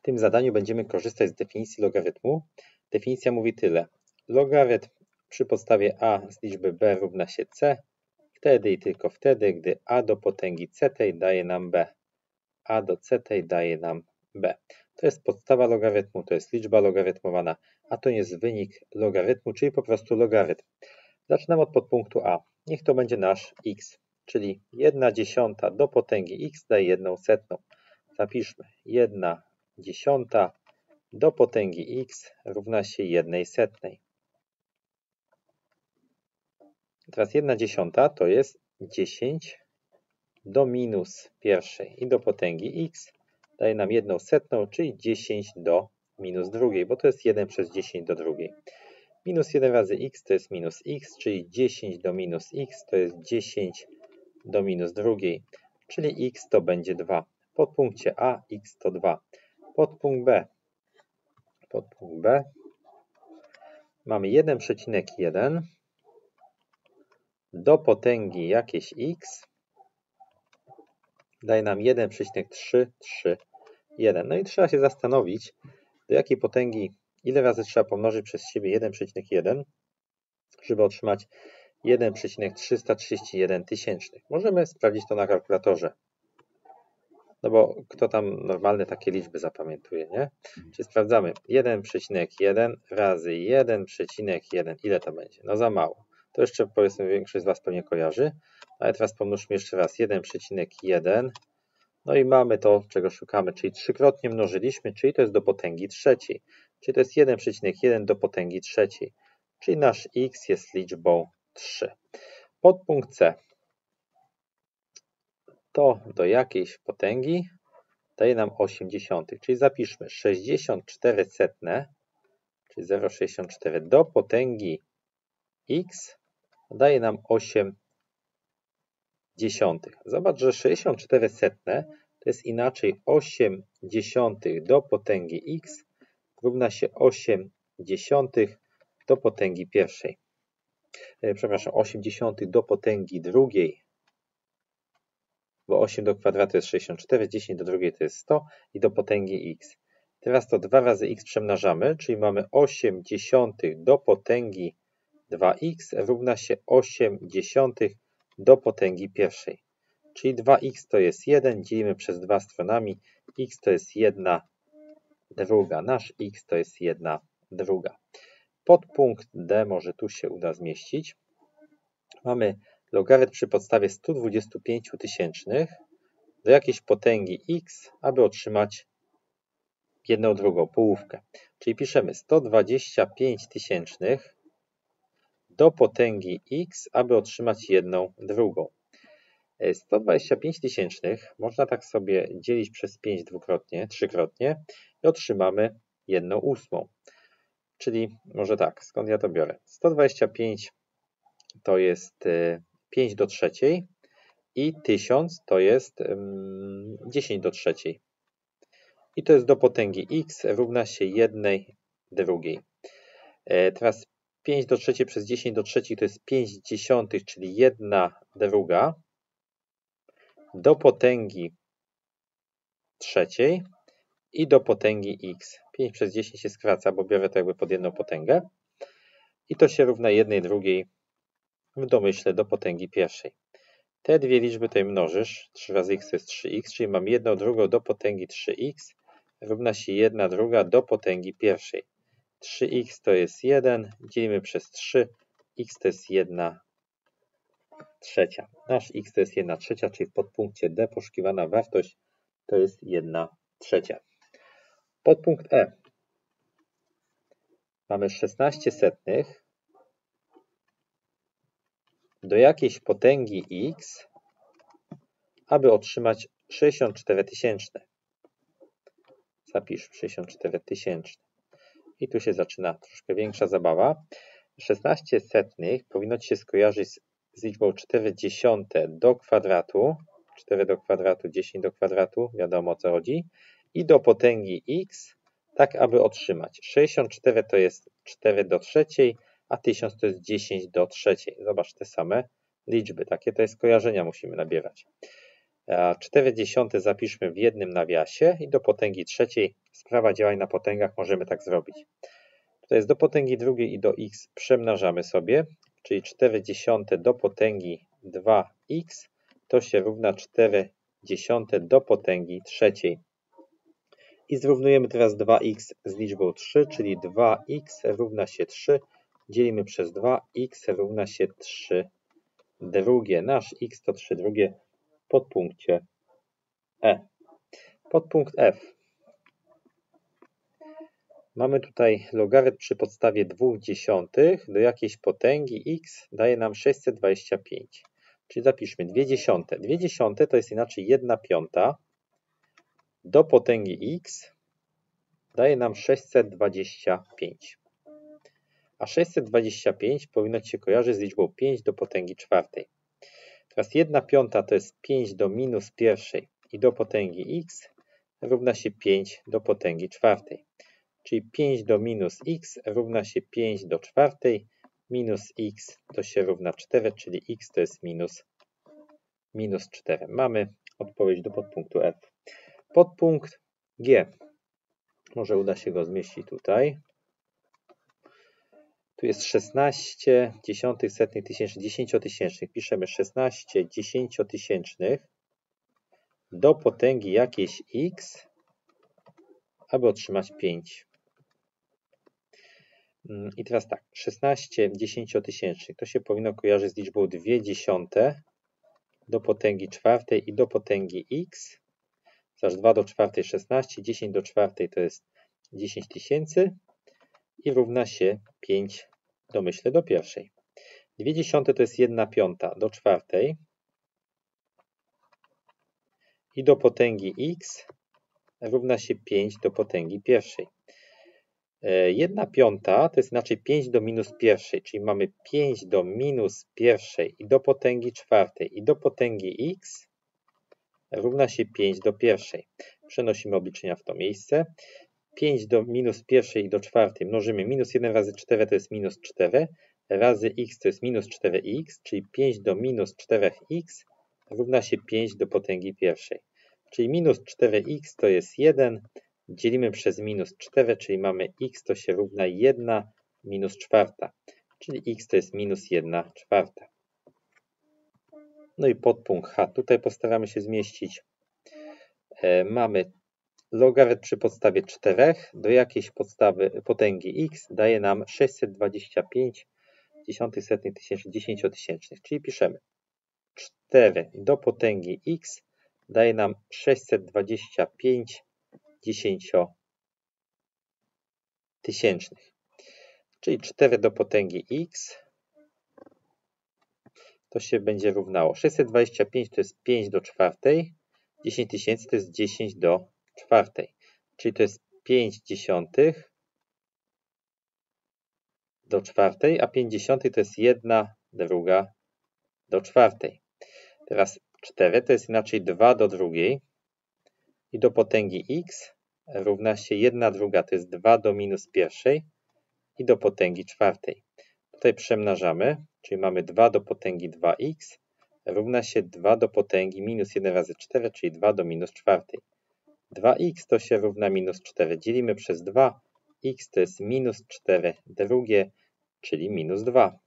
tym zadaniu będziemy korzystać z definicji logarytmu. Definicja mówi tyle. Logarytm przy podstawie a z liczby b równa się c, wtedy i tylko wtedy, gdy a do potęgi c daje nam b. A do c daje nam b. To jest podstawa logarytmu, to jest liczba logarytmowana, a to jest wynik logarytmu, czyli po prostu logarytm. Zaczynamy od podpunktu a. Niech to będzie nasz x, czyli 1/10 do potęgi x daje 1/100. Zapiszmy 1/10 do potęgi x równa się 1/100. Teraz 1/10 to jest 10 do minus pierwszej i do potęgi x daje nam 1/100, czyli 10 do minus drugiej, bo to jest 1 przez 10 do drugiej. Minus 1 razy x to jest minus x, czyli 10 do minus x to jest 10 do minus drugiej, czyli x to będzie 2. W podpunkcie a x to 2. Podpunkt b. Podpunkt b. Mamy 1,1 do potęgi jakieś x daje nam 1,331. No i trzeba się zastanowić, do jakiej potęgi, ile razy trzeba pomnożyć przez siebie 1,1, żeby otrzymać 1,331 tysięcznych. Możemy sprawdzić to na kalkulatorze. No bo kto tam normalne takie liczby zapamiętuje, nie? Czyli sprawdzamy 1,1 razy 1,1. Ile to będzie? No za mało. To jeszcze powiedzmy większość z Was pewnie kojarzy. Ale teraz pomnóżmy jeszcze raz 1,1. No i mamy to, czego szukamy, czyli trzykrotnie mnożyliśmy, czyli to jest do potęgi trzeciej. Czyli to jest 1,1 do potęgi trzeciej. Czyli nasz x jest liczbą 3. Podpunkt c. To do jakiejś potęgi daje nam 0,8, czyli zapiszmy 64 setne, czyli 0,64 do potęgi x daje nam 8 dziesiątych. Zobacz, że 64 setne to jest inaczej 8 dziesiątych do potęgi x równa się 8 dziesiątych do potęgi pierwszej. Przepraszam, 8 dziesiątych do potęgi drugiej, bo 8 do kwadratu jest 64, 10 do drugiej to jest 100 i do potęgi x. Teraz to 2 razy x przemnażamy, czyli mamy 8 dziesiątych do potęgi 2x równa się 8 dziesiątych do potęgi pierwszej. Czyli 2x to jest 1, dzielimy przez 2 stronami, x to jest 1 druga. Nasz x to jest 1 druga. Podpunkt d może tu się uda zmieścić. Mamy logarytm przy podstawie 125 tysięcznych do jakiejś potęgi x, aby otrzymać 1/2, połówkę. Czyli piszemy 125 tysięcznych do potęgi x, aby otrzymać 1/2. 125 tysięcznych można tak sobie dzielić przez 5 dwukrotnie, trzykrotnie i otrzymamy 1/8. Czyli może tak, skąd ja to biorę? 125 to jest 5 do trzeciej i 1000 to jest 10 do trzeciej. I to jest do potęgi x równa się 1/2. Teraz 5 do trzeciej przez 10 do trzeciej to jest 5 dziesiątych, czyli 1/2 do potęgi trzeciej i do potęgi x. 5 przez 10 się skraca, bo biorę to jakby pod jedną potęgę. I to się równa 1/2 w domyśle do potęgi pierwszej. Te dwie liczby tutaj mnożysz. 3 razy x to jest 3x, czyli mam 1/2 do potęgi 3x równa się 1/2 do potęgi pierwszej. 3x to jest 1, dzielimy przez 3, x to jest 1/3. Nasz x to jest 1/3, czyli w podpunkcie d poszukiwana wartość to jest 1/3. Podpunkt e. Mamy 16 setnych do jakiejś potęgi x, aby otrzymać 64 tysięczne. Zapisz 64 tysięczne. I tu się zaczyna troszkę większa zabawa. 16 setnych powinno Ci się skojarzyć z liczbą 4/10 do kwadratu. 4 do kwadratu, 10 do kwadratu, wiadomo o co chodzi. I do potęgi x, tak aby otrzymać. 64 to jest 4 do trzeciej, a 1000 to jest 10 do trzeciej. Zobacz te same liczby. Takie to jest skojarzenia musimy nabierać. A 4/10 zapiszmy w jednym nawiasie i do potęgi trzeciej sprawa działań na potęgach możemy tak zrobić. To jest do potęgi drugiej i do x przemnażamy sobie, czyli 4/10 do potęgi 2x to się równa 4/10 do potęgi trzeciej. I zrównujemy teraz 2x z liczbą 3, czyli 2x równa się 3. Dzielimy przez 2, x równa się 3 drugie. Nasz x to 3 drugie w podpunkcie E. Podpunkt F. Mamy tutaj logarytm przy podstawie 2/10 do jakiejś potęgi x daje nam 625. Czyli zapiszmy 2/10. 2/10 to jest inaczej 1/5 do potęgi x daje nam 625. A 625 powinno się kojarzyć z liczbą 5 do potęgi czwartej. Teraz 1/5 to jest 5 do minus pierwszej i do potęgi x równa się 5 do potęgi czwartej. Czyli 5 do minus x równa się 5 do czwartej, minus x to się równa 4, czyli x to jest minus 4. Mamy odpowiedź do podpunktu F. Podpunkt G. Może uda się go zmieścić tutaj. Tu jest 16 dziesiątych, setnych, tysięcznych, dziesięciotysięcznych. Piszemy 16 dziesięciotysięcznych do potęgi jakiejś x, aby otrzymać 5. I teraz tak, 16 dziesięciotysięcznych to się powinno kojarzyć z liczbą 2/10 do potęgi czwartej i do potęgi x. Zaś 2 do czwartej 16, 10 do czwartej to jest 10 tysięcy i równa się 5 domyślę do pierwszej. 2/10 to jest 1/5 do czwartej i do potęgi x równa się 5 do potęgi pierwszej. 1/5 to jest inaczej 5 do minus pierwszej, czyli mamy 5 do minus pierwszej i do potęgi czwartej i do potęgi x równa się 5 do pierwszej. Przenosimy obliczenia w to miejsce. 5 do minus pierwszej i do czwartej mnożymy minus 1 razy 4 to jest minus 4 razy x to jest minus 4x, czyli 5 do minus 4x równa się 5 do potęgi pierwszej. Czyli minus 4x to jest 1, dzielimy przez minus 4, czyli mamy x to się równa 1 minus czwarta, czyli x to jest minus 1 czwarta. No i podpunkt H. Tutaj postaramy się zmieścić. Mamy logarytm przy podstawie 4 do jakiejś potęgi x daje nam 625 dziesiątych, setnych, tysięcznych, dziesięciotysięcznych. Czyli piszemy 4 do potęgi x daje nam 625 dziesięciotysięcznych. Czyli 4 do potęgi x to się będzie równało. 625 to jest 5 do czwartej, 10 tysięcy to jest 10 do czwartej. Czyli to jest 5 dziesiątych do czwartej, a 50 to jest 1 druga do czwartej. Teraz 4 to jest inaczej 2 do drugiej i do potęgi x równa się 1 druga to jest 2 do minus pierwszej i do potęgi czwartej. Tutaj przemnażamy, czyli mamy 2 do potęgi 2x równa się 2 do potęgi minus 1 razy 4, czyli 2 do minus czwartej. 2x to się równa minus 4. Dzielimy przez 2. X to jest minus 4 drugie, czyli minus 2.